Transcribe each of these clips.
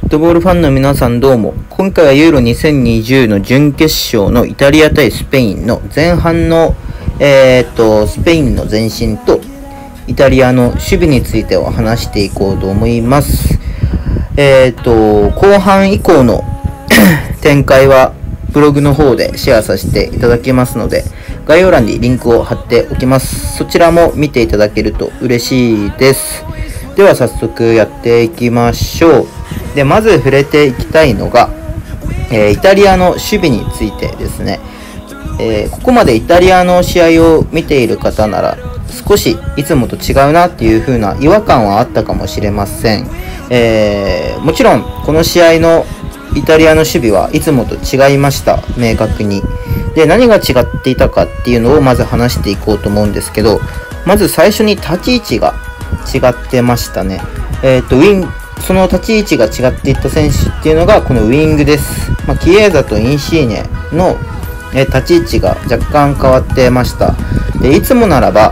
ットボールファンの皆さんどうも。今回はユーロ2020の準決勝のイタリア対スペインの前半の、スペインの前進とイタリアの守備についてを話していこうと思います。後半以降の展開はブログの方でシェアさせていただきますので、概要欄にリンクを貼っておきます。そちらも見ていただけると嬉しいです。では早速やっていきましょう。で、まず触れていきたいのが、イタリアの守備についてですね。ここまでイタリアの試合を見ている方なら少しいつもと違うなっていう風な違和感はあったかもしれません。もちろんこの試合のイタリアの守備はいつもと違いました、明確に。で、何が違っていたかっていうのをまず話していこうと思うんですけど、まず最初に立ち位置が違ってましたね。その立ち位置が違っていった選手っていうのがこのウィングです。キエーザとインシーネの立ち位置が若干変わってました。で、いつもならば、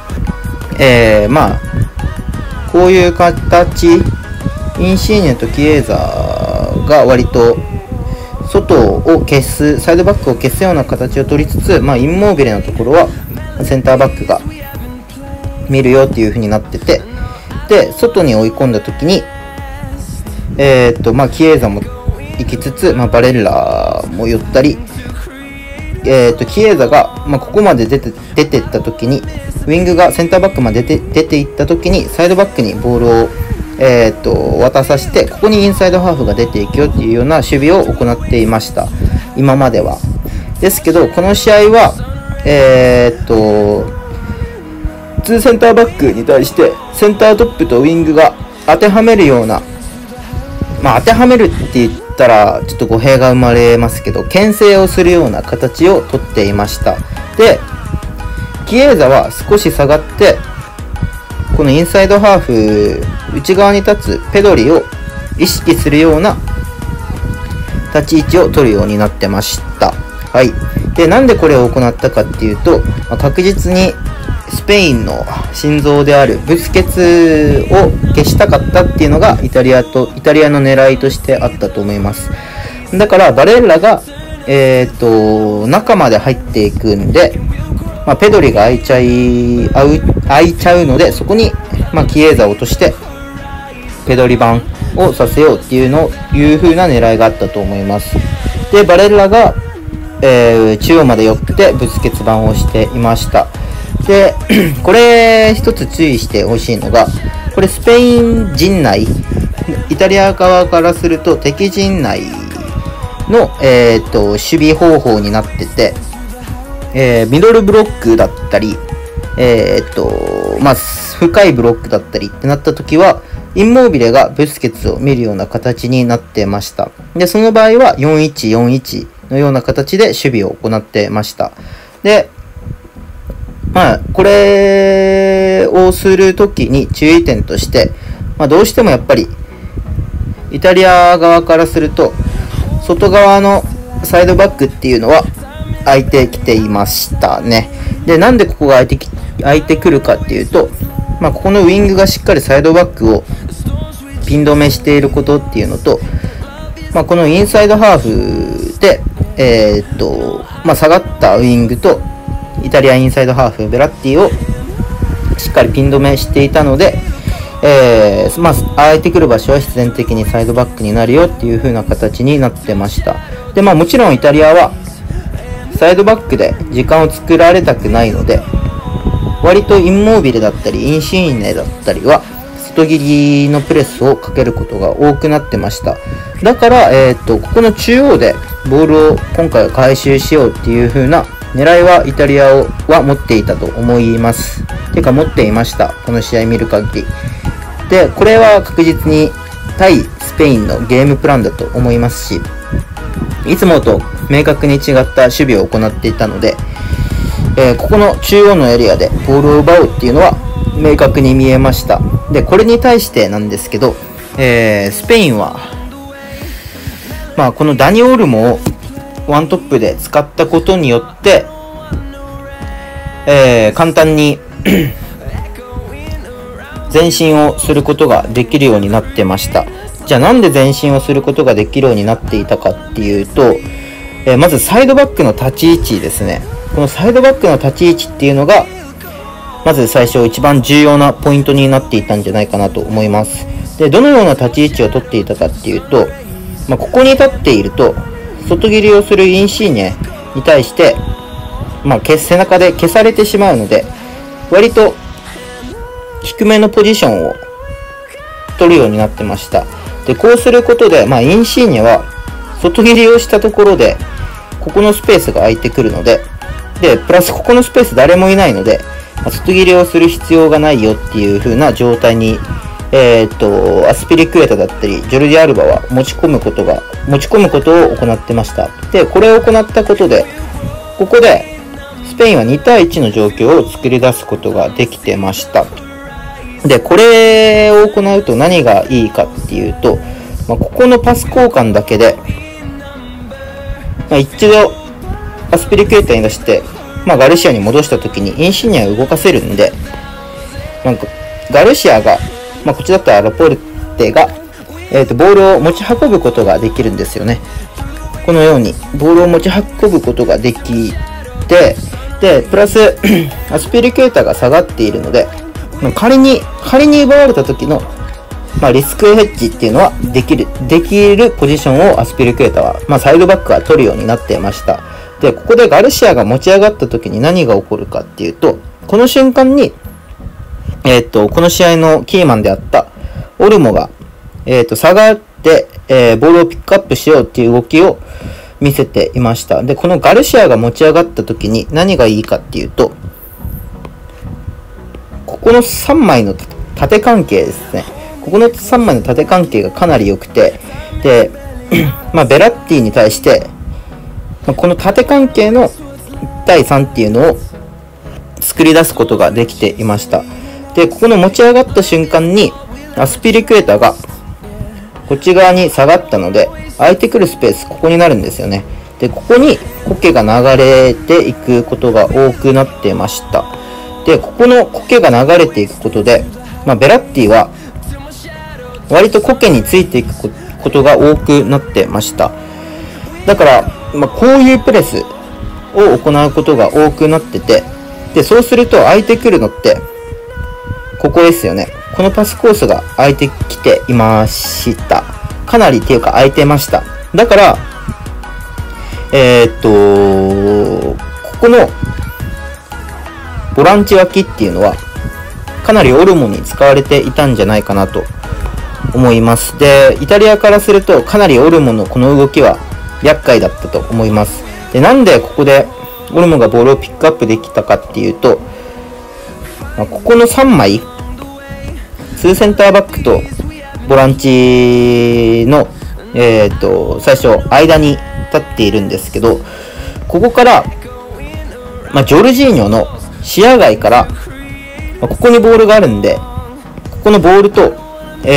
こういう形、インシーネとキエーザが割と外を消す、サイドバックを消すような形を取りつつ、インモービレのところはセンターバックが見るよっていう風になってて、で、外に追い込んだ時に、キエーザも行きつつ、バレッラも寄ったり、キエーザが、ここまで出ていった時に、ウィングがセンターバックまで出ていった時に、サイドバックにボールを、渡させて、ここにインサイドハーフが出ていくよっていうような守備を行っていました。今までは。ですけど、この試合は、2センターバックに対して、センタートップとウィングが当てはめるような、当てはめるって言ったらちょっと語弊が生まれますけど、牽制をするような形をとっていました。で、キエーザは少し下がって、このインサイドハーフ、内側に立つペドリを意識するような立ち位置を取るようになってました。はい。で、なんでこれを行ったかっていうと、確実にスペインの心臓であるブスケツを消したかったっていうのがイタリアの狙いとしてあったと思います。だからバレッラが、中まで入っていくんで、ペドリが空いちゃうので、そこに、キエーザを落としてペドリ版をさせようっていう風な狙いがあったと思います。で、バレッラが、中央まで寄ってブスケツ版をしていました。で、これ一つ注意してほしいのが、これスペイン陣内、イタリア側からすると敵陣内の、守備方法になってて、ミドルブロックだったり、深いブロックだったりってなった時は、インモービレがブスケツを見るような形になってました。で、その場合は 4-1-4-1 のような形で守備を行ってました。で、これをするときに注意点として、どうしてもやっぱり、イタリア側からすると、外側のサイドバックっていうのは空いてきていましたね。で、なんでここが空いてくるかっていうと、ここのウィングがしっかりサイドバックをピン止めしていることっていうのと、このインサイドハーフで、下がったウィングと、イタリアインサイドハーフベラッティをしっかりピン止めしていたので、空いてくる場所は必然的にサイドバックになるよっていう風な形になってました。で、もちろんイタリアはサイドバックで時間を作られたくないので、割とインモービレだったりインシーネだったりは外切りのプレスをかけることが多くなってました。だから、ここの中央でボールを今回は回収しようっていう風な狙いはイタリアは持っていたと思います。てか持っていました。この試合見る限り。で、これは確実に対スペインのゲームプランだと思いますし、いつもと明確に違った守備を行っていたので、ここの中央のエリアでボールを奪おうっていうのは明確に見えました。で、これに対してなんですけど、スペインは、このダニ・オルモをワントップで使ったことによって、簡単に前進をすることができるようになってました。 じゃあなんで前進をすることができるようになっていたかっていうと、まずサイドバックの立ち位置ですね。このサイドバックの立ち位置っていうのが、まず最初一番重要なポイントになっていたんじゃないかなと思います。で、どのような立ち位置を取っていたかっていうと、ここに立っていると、外切りをするインシーニャに対して、背中で消されてしまうので、割と低めのポジションを取るようになってました。で、こうすることで、インシーニャは外切りをしたところで、ここのスペースが空いてくるので、で、プラスここのスペース誰もいないので、外切りをする必要がないよっていう風な状態に、アスピリクエタだったり、ジョルディ・アルバは持ち込むことを行ってました。で、これを行ったことで、ここで、スペインは2対1の状況を作り出すことができてました。で、これを行うと何がいいかっていうと、ここのパス交換だけで、一度、アスピリクエタに出して、ガルシアに戻した時にインシーニャを動かせるんで、ガルシアが、こっちだったらラポルテが、ボールを持ち運ぶことができるんですよね。このように、ボールを持ち運ぶことができて、で、プラス、アスピリクエタが下がっているので、仮に奪われた時の、リスクヘッジっていうのはできるポジションをアスピリクエタは、サイドバックが取るようになっていました。で、ここでガルシアが持ち上がった時に何が起こるかっていうと、この瞬間に、この試合のキーマンであったオルモが、下がって、ボールをピックアップしようっていう動きを見せていました。で、このガルシアが持ち上がった時に何がいいかっていうと、ここの3枚の縦関係ですね。ここの3枚の縦関係がかなり良くて、で、ベラッティに対して、この縦関係の1対3っていうのを作り出すことができていました。で、ここの持ち上がった瞬間に、アスピリクエタがこっち側に下がったので、空いてくるスペース、ここになるんですよね。で、ここに苔が流れていくことが多くなってました。で、ここの苔が流れていくことで、ベラッティは割と苔についていくことが多くなってました。だから、こういうプレスを行うことが多くなってて、で、そうすると空いてくるのって、ここですよね。このパスコースが空いてきていました。かなりっていうか空いてました。だから、ここのボランチ脇っていうのは、かなりオルモに使われていたんじゃないかなと思います。で、イタリアからするとかなりオルモのこの動きは厄介だったと思います。で、なんでここでオルモがボールをピックアップできたかっていうと、ここの3枚、2センターバックとボランチの、最初、間に立っているんですけど、ここから、ジョルジーニョの視野外から、ここにボールがあるんで、ここのボールと、ジ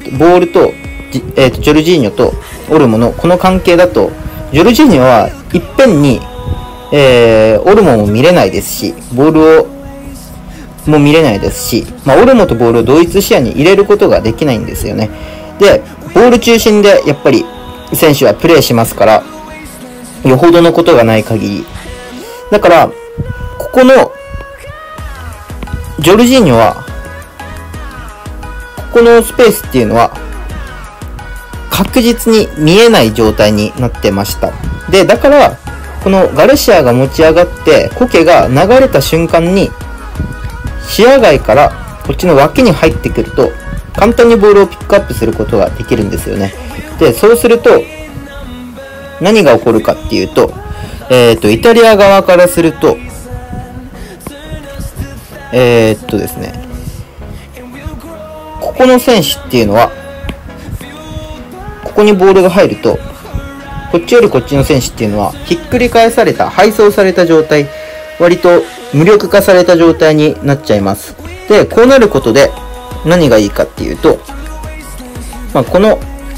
ョルジーニョとオルモのこの関係だと、ジョルジーニョはいっぺんに、オルモも見れないですし、ボールをも見れないですし、オルモとボールを同一視野に入れることができないんですよね。で、ボール中心でやっぱり選手はプレーしますから、よほどのことがない限り。だから、ここのジョルジーニョは、ここのスペースっていうのは、確実に見えない状態になってました。で、だから、このガルシアが持ち上がって、苔が流れた瞬間に、視野外からこっちの脇に入ってくると、簡単にボールをピックアップすることができるんですよね。で、そうすると、何が起こるかっていうと、イタリア側からすると、ですね、ここの選手っていうのは、ここにボールが入ると、こっちよりこっちの選手っていうのは、ひっくり返された、配送された状態、割と無力化された状態になっちゃいます。で、こうなることで、何がいいかっていうと、この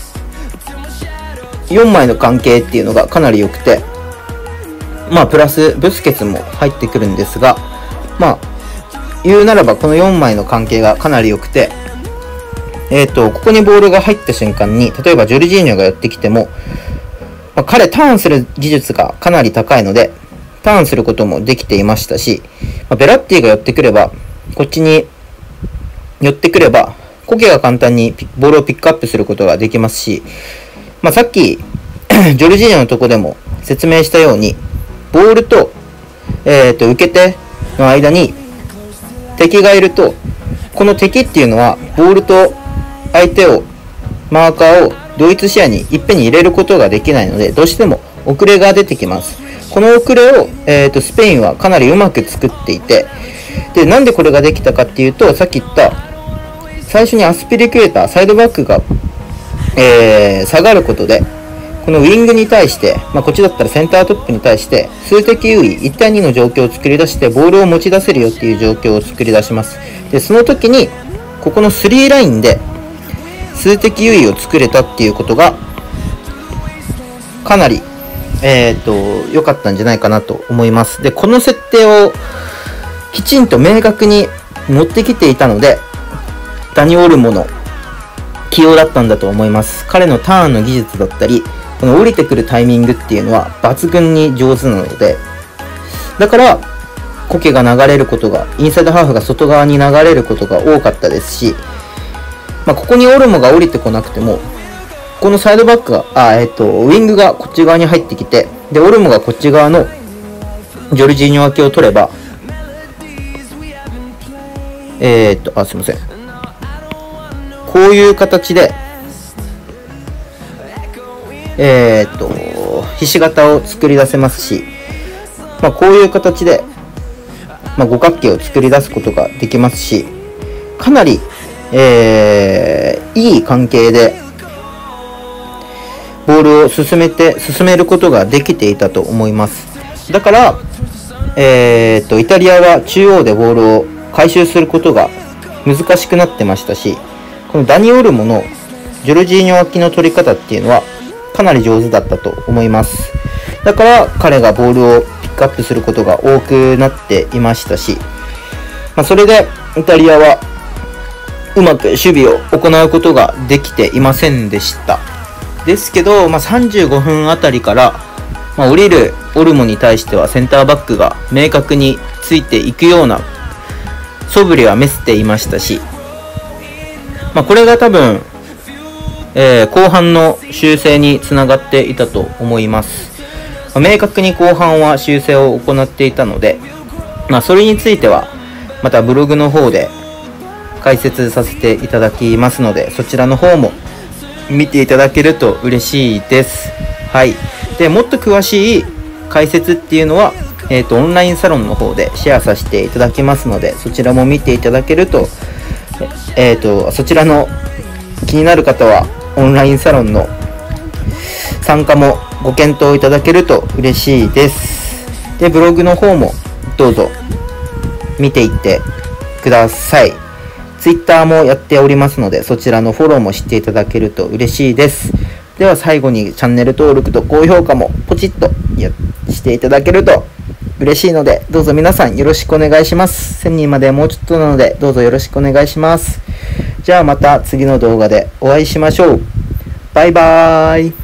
4枚の関係っていうのがかなり良くて、プラスブスケツも入ってくるんですが、言うならばこの4枚の関係がかなり良くて、 ここにボールが入った瞬間に、例えばジョルジーニョがやってきても、彼ターンする技術がかなり高いので、ターンすることもできていましたし、ベラッティが寄ってくれば、こっちに寄ってくれば、コケが簡単にボールをピックアップすることができますし、さっき、ジョルジーニョのとこでも説明したように、ボールと、受け手の間に敵がいると、この敵っていうのは、ボールと相手を、マーカーを同一視野にいっぺんに入れることができないので、どうしても遅れが出てきます。この遅れを、スペインはかなりうまく作っていて、で、なんでこれができたかっていうと、さっき言った、最初にアスピリクエーター、サイドバックが、下がることで、このウィングに対して、こっちだったらセンタートップに対して、数的優位、1対2の状況を作り出して、ボールを持ち出せるよっていう状況を作り出します。で、その時に、ここの3ラインで、数的優位を作れたっていうことが、かなり、良かったんじゃないかなと思います。で、この設定を、きちんと明確に持ってきていたので、ダニ・オルモの起用だったんだと思います。彼のターンの技術だったり、この降りてくるタイミングっていうのは抜群に上手なので、だから、コケが流れることが、インサイドハーフが外側に流れることが多かったですし、ここにオルモが降りてこなくても、このサイドバックが、ウィングがこっち側に入ってきて、で、オルモがこっち側のジョルジーニョ脇を取れば、すいません。こういう形で、ひし形を作り出せますし、こういう形で、五角形を作り出すことができますし、かなり、いい関係で、ボールを進めることができていたと思います。だから、イタリアは中央でボールを回収することが難しくなってましたし、このダニ・オルモのジョルジーニョ脇の取り方っていうのはかなり上手だったと思います。だから彼がボールをピックアップすることが多くなっていましたし、それでイタリアはうまく守備を行うことができていませんでした。ですけど、35分あたりから、降りるオルモに対してはセンターバックが明確についていくような素振りは見せていましたし、これが多分、後半の修正につながっていたと思います。明確に後半は修正を行っていたので、それについてはまたブログの方で解説させていただきますので、そちらの方も見ていただけると嬉しいです。はい。で、もっと詳しい解説っていうのは、オンラインサロンの方でシェアさせていただきますので、そちらも見ていただけると、そちらの気になる方は、オンラインサロンの参加もご検討いただけると嬉しいです。で、ブログの方もどうぞ見ていってください。Twitter もやっておりますので、そちらのフォローもしていただけると嬉しいです。では最後にチャンネル登録と高評価もポチッとしていただけると嬉しいので、どうぞ皆さんよろしくお願いします。1000人までもうちょっとなので、どうぞよろしくお願いします。じゃあまた次の動画でお会いしましょう。バイバーイ。